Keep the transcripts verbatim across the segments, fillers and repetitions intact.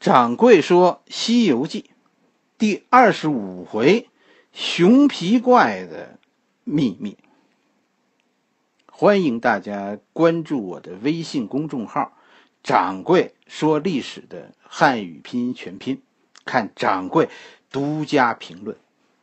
掌柜说《西游记》第二十五回熊皮怪的秘密。欢迎大家关注我的微信公众号掌柜说历史的汉语拼音全拼，看掌柜独家评论。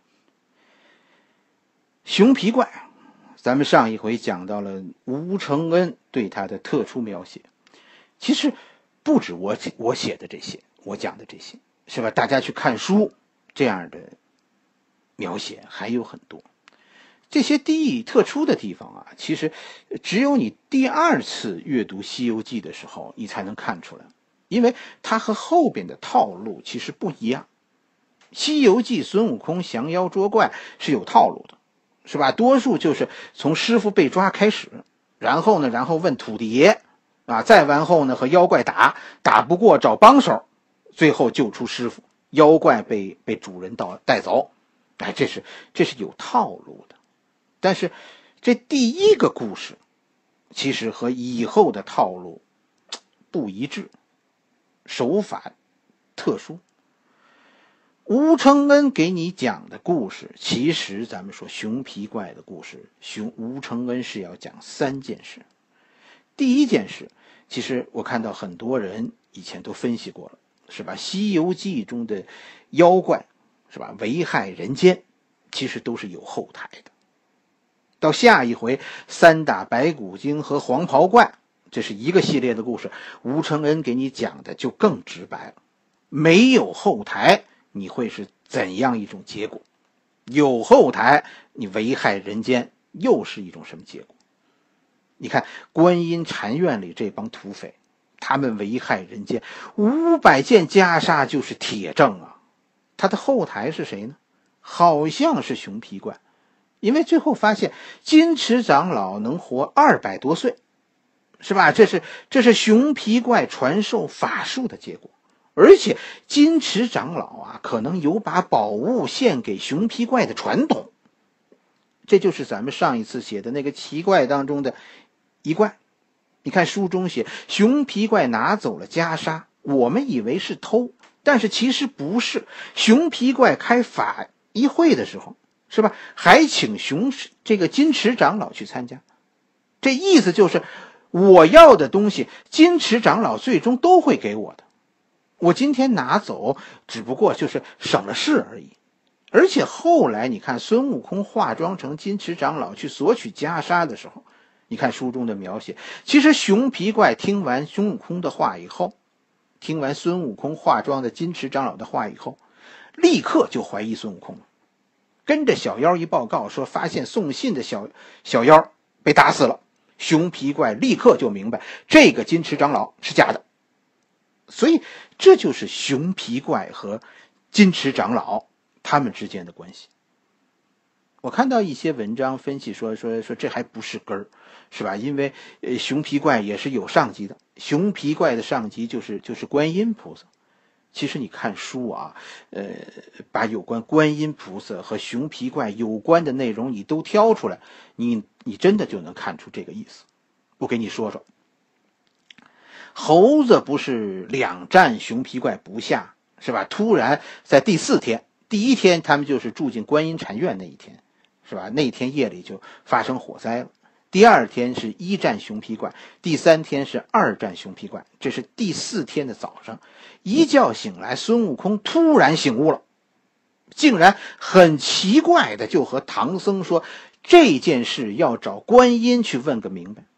熊皮怪，咱们上一回讲到了吴承恩对他的特殊描写，其实不止我我写的这些，我讲的这些，是吧？大家去看书，这样的描写还有很多。这些地特殊的地方啊，其实只有你第二次阅读《西游记》的时候，你才能看出来，因为它和后边的套路其实不一样。《西游记》孙悟空降妖捉怪是有套路的，是吧？多数就是从师傅被抓开始，然后呢，然后问土地爷啊，再完后呢和妖怪打，打不过找帮手，最后救出师傅，妖怪被被主人到带走。哎，这是这是有套路的。但是这第一个故事其实和以后的套路不一致，手法特殊。吴承恩给你讲的故事，其实咱们说熊皮怪的故事，熊吴承恩是要讲三件事。第一件事，其实我看到很多人以前都分析过了，是吧？《西游记》中的妖怪，是吧？危害人间，其实都是有后台的。到下一回三打白骨精和黄袍怪，这是一个系列的故事，吴承恩给你讲的就更直白了。没有后台，你会是怎样一种结果？有后台，你危害人间，又是一种什么结果？你看观音禅院里这帮土匪，他们危害人间，五百件袈裟就是铁证啊。他的后台是谁呢？好像是熊皮怪，因为最后发现金池长老能活二百多岁，是吧？这是这是熊皮怪传授法术的结果。而且金池长老啊，可能有把宝物献给熊皮怪的传统，这就是咱们上一次写的那个奇怪当中的一怪。你看书中写熊皮怪拿走了袈裟，我们以为是偷，但是其实不是。熊皮怪开法一会的时候，是吧？还请熊这个金池长老去参加，这意思就是我要的东西，金池长老最终都会给我的。我今天拿走，只不过就是省了事而已。而且后来你看孙悟空化妆成金池长老去索取袈裟的时候，你看书中的描写，其实熊皮怪听完孙悟空的话以后，听完孙悟空化妆的金池长老的话以后，立刻就怀疑孙悟空了。跟着小妖一报告说发现送信的小小妖被打死了，熊皮怪立刻就明白这个金池长老是假的。所以这就是熊皮怪和金池长老他们之间的关系。我看到一些文章分析说说说这还不是根儿，是吧？因为呃熊皮怪也是有上级的，熊皮怪的上级就是就是观音菩萨。其实你看书啊，呃，把有关观音菩萨和熊皮怪有关的内容你都挑出来，你你真的就能看出这个意思。我给你说说，猴子不是两战熊皮怪不下，是吧？突然在第四天，第一天他们就是住进观音禅院那一天，是吧？那天夜里就发生火灾了。第二天是一战熊皮怪，第三天是二战熊皮怪，这是第四天的早上。一觉醒来，孙悟空突然醒悟了，竟然很奇怪的就和唐僧说，这件事要找观音去问个明白。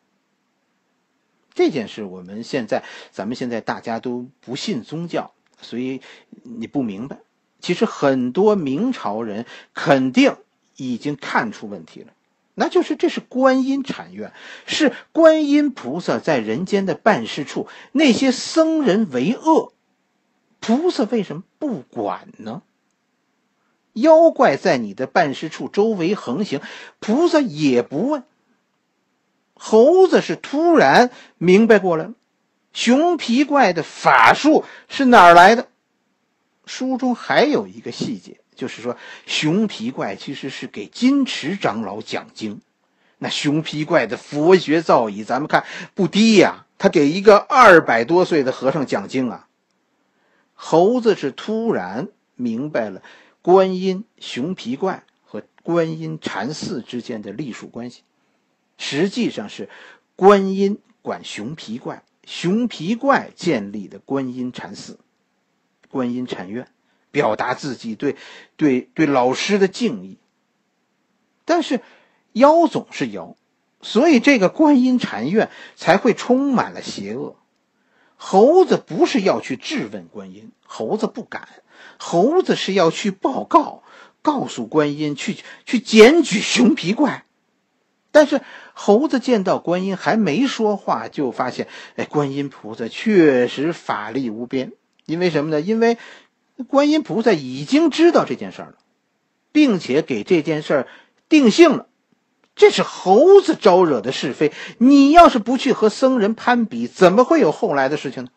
这件事我们现在咱们现在大家都不信宗教，所以你不明白。其实很多明朝人肯定已经看出问题了，那就是这是观音禅院，是观音菩萨在人间的办事处，那些僧人为恶，菩萨为什么不管呢？妖怪在你的办事处周围横行，菩萨也不问。猴子是突然明白过来了，熊皮怪的法术是哪儿来的？书中还有一个细节，就是说熊皮怪其实是给金池长老讲经。那熊皮怪的佛学造诣咱们看不低呀、啊，他给一个二百多岁的和尚讲经啊。 猴子是突然明白了观音、熊皮怪和观音禅寺之间的隶属关系。实际上是观音管熊皮怪，熊皮怪建立的观音禅寺、观音禅院，表达自己对对对老师的敬意。但是妖总是妖，所以这个观音禅院才会充满了邪恶。猴子不是要去质问观音，猴子不敢，猴子是要去报告，告诉观音去去检举熊皮怪。但是猴子见到观音还没说话，就发现哎，观音菩萨确实法力无边。因为什么呢？因为观音菩萨已经知道这件事了，并且给这件事定性了。这是猴子招惹的是非，你要是不去和僧人攀比，怎么会有后来的事情呢？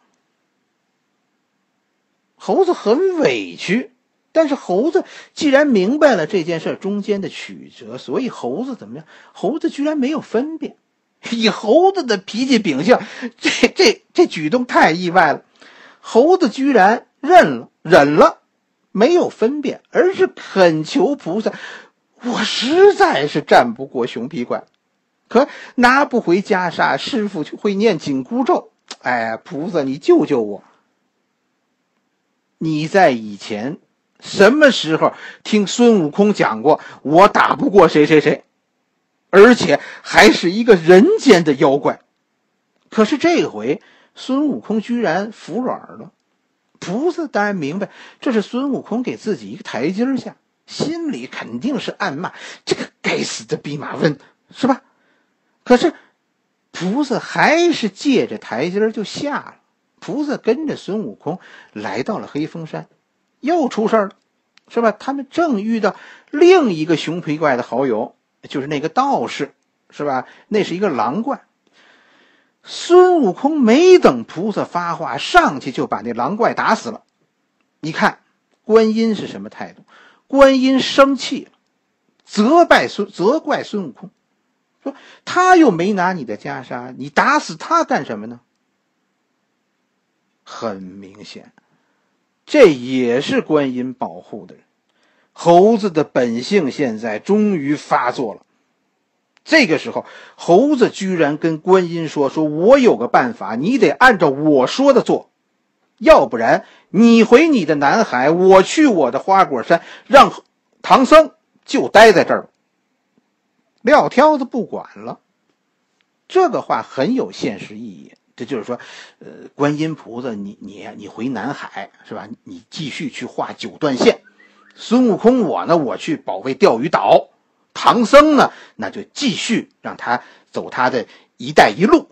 猴子很委屈，但是猴子既然明白了这件事中间的曲折，所以猴子怎么样？猴子居然没有分辨。以猴子的脾气秉性，这这这举动太意外了。猴子居然认了，忍了，没有分辨，而是恳求菩萨，我实在是战不过熊皮怪，可拿不回袈裟，师父就会念紧箍咒，哎，菩萨你救救我。你在以前什么时候听孙悟空讲过我打不过谁谁谁，而且还是一个人间的妖怪？可是这回孙悟空居然服软了。菩萨当然明白这是孙悟空给自己一个台阶下，心里肯定是暗骂这个该死的弼马温，是吧？可是菩萨还是借着台阶就下了。菩萨跟着孙悟空来到了黑风山，又出事了，是吧？他们正遇到另一个熊皮怪的好友，就是那个道士，是吧？那是一个狼怪。孙悟空没等菩萨发话，上去就把那狼怪打死了。你看观音是什么态度？观音生气了，责败孙责怪孙悟空，说他又没拿你的袈裟，你打死他干什么呢？很明显，这也是观音保护的人。猴子的本性现在终于发作了。这个时候猴子居然跟观音说说我有个办法，你得按照我说的做，要不然你回你的南海，我去我的花果山，让唐僧就待在这儿。撂挑子不管了。这个话很有现实意义，这就是说呃，观音菩萨你你你回南海，是吧？你继续去画九段线，孙悟空我呢我去保卫钓鱼岛，唐僧呢那就继续让他走他的一带一路。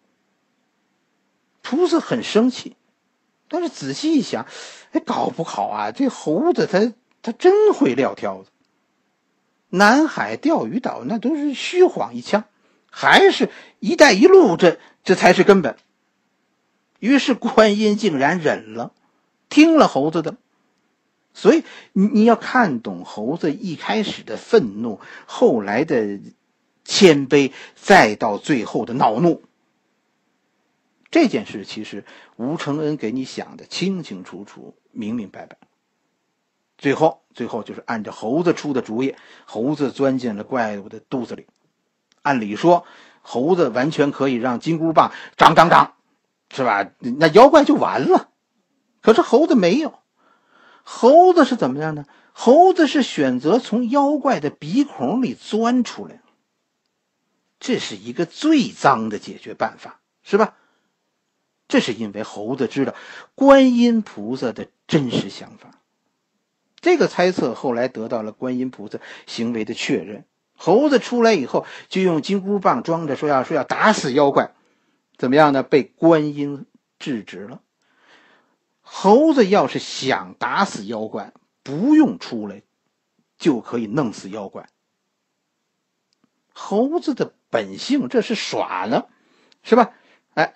菩萨很生气，但是仔细一想，哎，搞不好啊，这猴子他他真会撂挑子。南海钓鱼岛那都是虚晃一枪，还是一带一路，这这才是根本。于是观音竟然忍了，听了猴子的。所以你你要看懂猴子一开始的愤怒，后来的谦卑，再到最后的恼怒。这件事其实吴承恩给你想的清清楚楚，明明白白。最后最后就是按照猴子出的主意，猴子钻进了怪物的肚子里。按理说猴子完全可以让金箍棒长长长，是吧？那妖怪就完了。可是猴子没有，猴子是怎么样呢？猴子是选择从妖怪的鼻孔里钻出来，这是一个最脏的解决办法，是吧？这是因为猴子知道观音菩萨的真实想法。这个猜测后来得到了观音菩萨行为的确认。猴子出来以后就用金箍棒装着说要说要打死妖怪，怎么样呢？被观音制止了。猴子要是想打死妖怪，不用出来就可以弄死妖怪。猴子的本性这是耍呢，是吧？哎，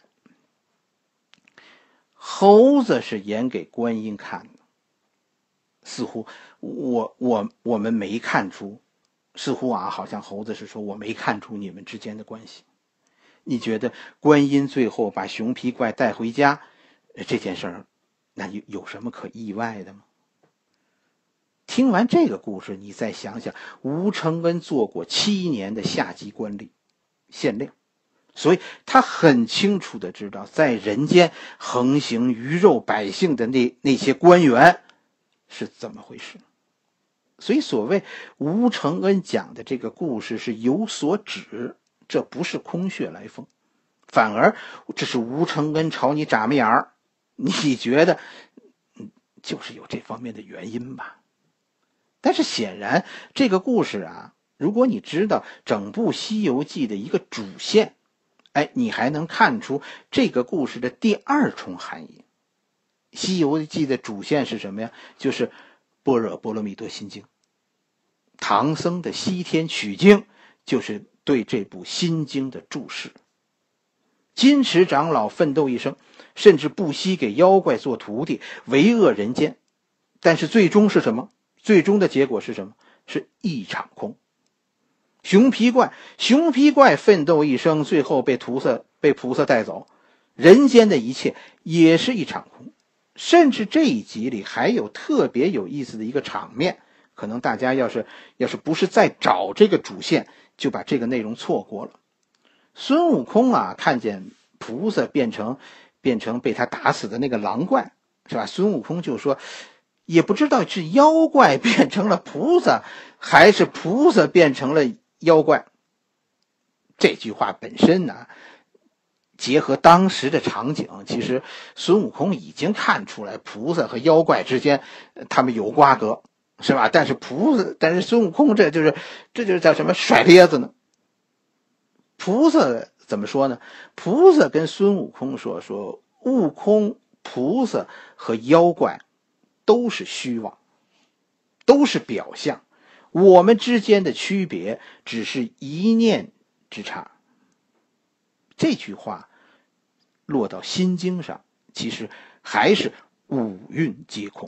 猴子是演给观音看的，似乎我我我们没看出，似乎啊，好像猴子是说我没看出你们之间的关系。你觉得观音最后把熊皮怪带回家这件事儿那有有什么可意外的吗？听完这个故事，你再想想，吴承恩做过七年的下级官吏、县令，所以他很清楚的知道，在人间横行鱼肉百姓的那那些官员是怎么回事。所以所谓吴承恩讲的这个故事是有所指，这不是空穴来风，反而这是吴承恩朝你眨巴眼儿，你觉得嗯，就是有这方面的原因吧。但是显然这个故事啊，如果你知道整部西游记的一个主线，哎，你还能看出这个故事的第二重含义。西游记的主线是什么呀？就是般若波罗蜜多心经。唐僧的西天取经就是对这部心经的注释。金池长老奋斗一生，甚至不惜给妖怪做徒弟，为恶人间，但是最终是什么？最终的结果是什么？是一场空。熊皮怪，熊皮怪奋斗一生，最后被菩萨被菩萨带走，人间的一切也是一场空。甚至这一集里还有特别有意思的一个场面，可能大家要是要是不是在找这个主线，就把这个内容错过了。孙悟空啊，看见菩萨变成变成被他打死的那个狼怪，是吧？孙悟空就说，也不知道是妖怪变成了菩萨，还是菩萨变成了妖怪。这句话本身呢，结合当时的场景，其实孙悟空已经看出来菩萨和妖怪之间他们有瓜葛，是吧？但是菩萨，但是孙悟空这就是这就是叫什么甩咧子呢？菩萨怎么说呢？菩萨跟孙悟空说说，悟空、菩萨和妖怪都是虚妄，都是表象，我们之间的区别只是一念之差。这句话落到心经上，其实还是五蕴皆空。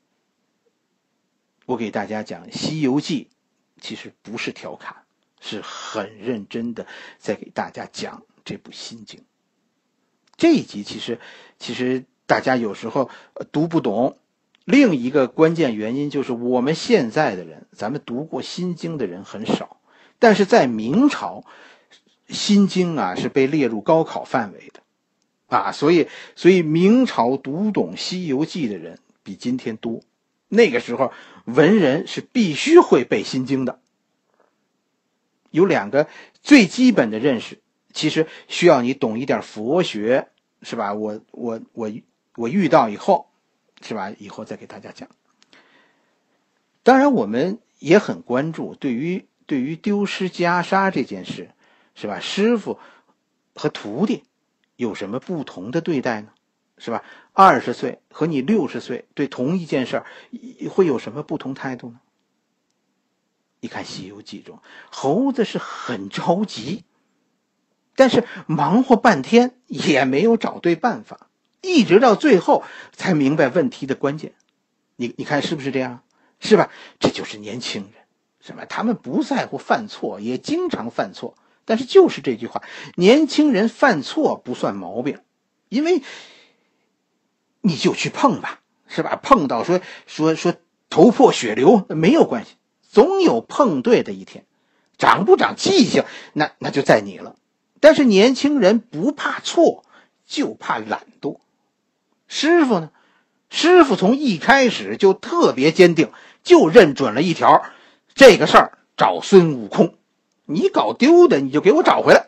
我给大家讲西游记其实不是调侃，是很认真的在给大家讲这部心经。这一集其实其实大家有时候读不懂，另一个关键原因就是我们现在的人，咱们读过心经的人很少，但是在明朝心经啊是被列入高考范围的啊，所以所以明朝读懂西游记的人比今天多。那个时候文人是必须会背心经的。有两个最基本的认识，其实需要你懂一点佛学，是吧？我我我我遇到以后，是吧？以后再给大家讲。当然我们也很关注对于对于丢失袈裟这件事，是吧？师傅和徒弟有什么不同的对待呢？是吧？二十岁和你六十岁对同一件事儿会有什么不同态度呢？你看《西游记》中，猴子是很着急，但是忙活半天也没有找对办法，一直到最后才明白问题的关键。你你看是不是这样？是吧？这就是年轻人，是吧？他们不在乎犯错，也经常犯错，但是就是这句话，年轻人犯错不算毛病，因为你就去碰吧，是吧？碰到说说说头破血流没有关系，总有碰对的一天。长不长记性，那那就在你了。但是年轻人不怕错，就怕懒惰。师傅呢？师傅从一开始就特别坚定，就认准了一条，这个事儿找孙悟空，你搞丢的你就给我找回来，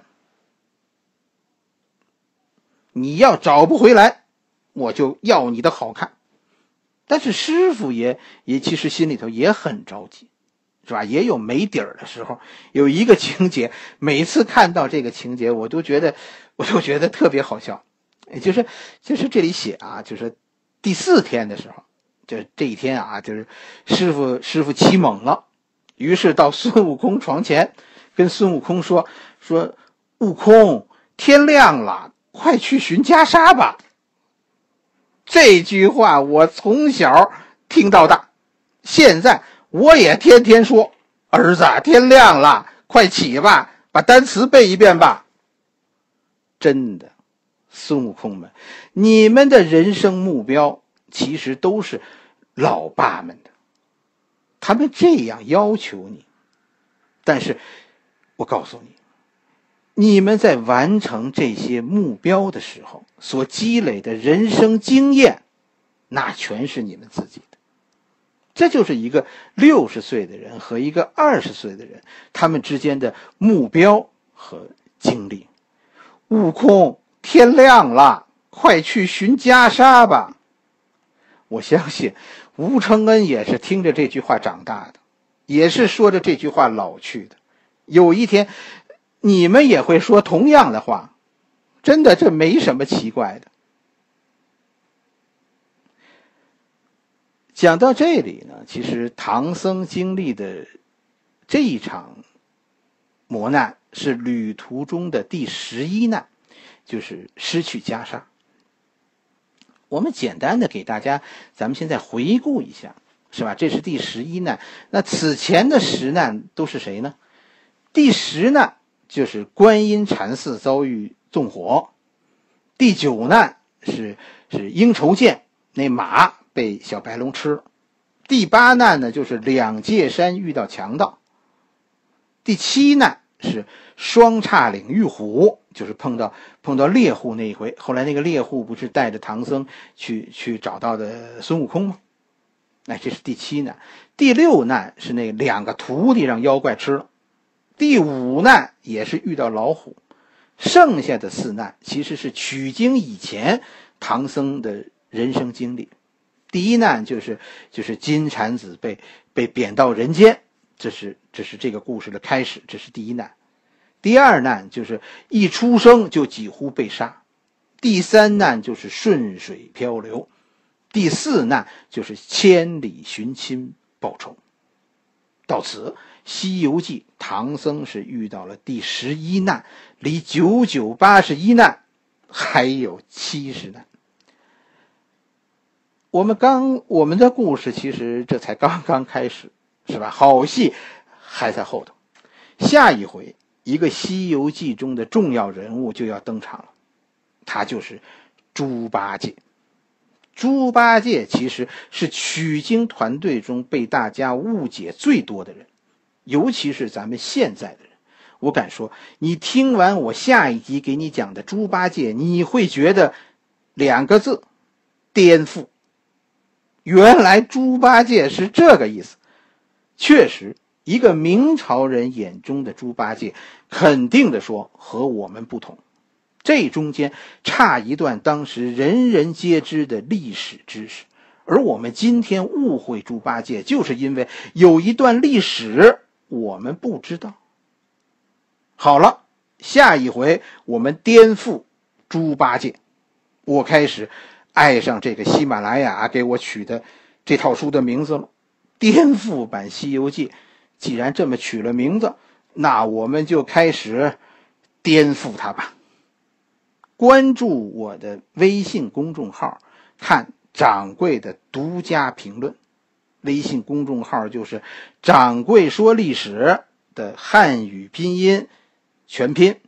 你要找不回来我就要你的好看。但是师傅也也其实心里头也很着急，是吧？也有没底儿的时候。有一个情节，每次看到这个情节我都觉得我都觉得特别好笑。就是就是这里写啊，就是第四天的时候，就这一天啊，就是师傅师傅起猛了，于是到孙悟空床前跟孙悟空说说悟空，天亮了，快去寻袈裟吧。这句话我从小听到大，现在我也天天说，儿子，天亮了，快起吧，把单词背一遍吧。真的，孙悟空们，你们的人生目标其实都是老爸们的，他们这样要求你。但是我告诉你，你们在完成这些目标的时候所积累的人生经验，那全是你们自己的。这就是一个六十岁的人和一个二十岁的人，他们之间的目标和经历。悟空，天亮了，快去寻袈裟吧。我相信吴承恩也是听着这句话长大的，也是说着这句话老去的。有一天你们也会说同样的话，真的，这没什么奇怪的。讲到这里呢，其实唐僧经历的这一场磨难是旅途中的第十一难，就是失去袈裟。我们简单的给大家，咱们现在回顾一下，是吧？这是第十一难。那此前的十难都是谁呢？第十难就是观音禅寺遭遇纵火，第九难是是鹰愁涧那马被小白龙吃了，第八难呢就是两界山遇到强盗，第七难是双叉岭遇虎，就是碰到碰到猎户那一回。后来那个猎户不是带着唐僧去去找到的孙悟空吗？那这是第七难。第六难是那两个徒弟让妖怪吃了，第五难也是遇到老虎。剩下的四难其实是取经以前唐僧的人生经历。第一难就是就是金蝉子被被贬到人间，这是这是这个故事的开始，这是第一难。第二难就是一出生就几乎被杀。第三难就是顺水漂流。第四难就是千里寻亲报仇。到此西游记唐僧是遇到了第十一难，离九九八十一难还有七十难。我们刚我们的故事其实这才刚刚开始，是吧？好戏还在后头。下一回一个西游记中的重要人物就要登场了，他就是猪八戒。猪八戒其实是取经团队中被大家误解最多的人，尤其是咱们现在的人。我敢说，你听完我下一集给你讲的猪八戒，你会觉得两个字：颠覆。原来猪八戒是这个意思。确实，一个明朝人眼中的猪八戒，肯定的说和我们不同。这中间差一段当时人人皆知的历史知识，而我们今天误会猪八戒，就是因为有一段历史我们不知道。好了，下一回我们颠覆猪八戒。我开始爱上这个喜马拉雅给我取的这套书的名字了，颠覆版西游记。既然这么取了名字，那我们就开始颠覆它吧。关注我的微信公众号，看掌柜的独家评论。微信公众号就是掌柜说历史的汉语拼音全拼。